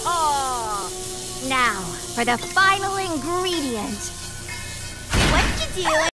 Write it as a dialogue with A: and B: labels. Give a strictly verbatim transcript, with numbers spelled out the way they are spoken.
A: Now, for the final ingredient. What you doing?